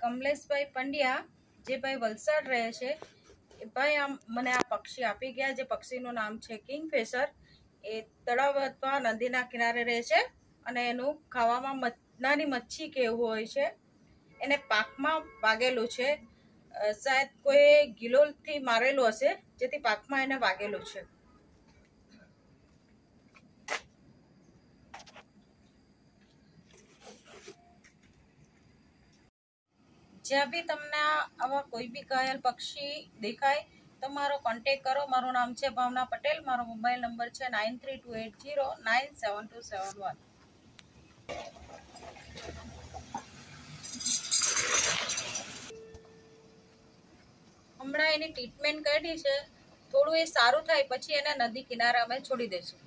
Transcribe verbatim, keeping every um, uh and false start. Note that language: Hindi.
कमलेशभाई पंड्या जे भाई वलसाड रहे छे ए भाई आम मने आ पक्षी आपी गया जे पक्षीनुं नाम छे किंगफिशर। ए तळाव अथवा नदीना किनारे रहे छे अने एनुं खावामां नानी मच्छी के एवुं होय छे। एने पाखमां वागेलुं छे, शायद कोई गिलोलथी मारेलुं हशे जेथी पाखमां एने वागेलुं छे। ज्यां भी तमने आवा कोई भी घायल पक्षी देखाय तो मारो कॉन्टेक्ट करो। मारू नाम छे भावना पटेल। मारो मोबाइल नंबर छे nine three two eight zero nine seven two seven one. हमणां एनी ट्रीटमेंट करी छे, थोड़ुं ए सारुं थाय पछी एने नदी किनारे अमे छोड़ी दईशुं।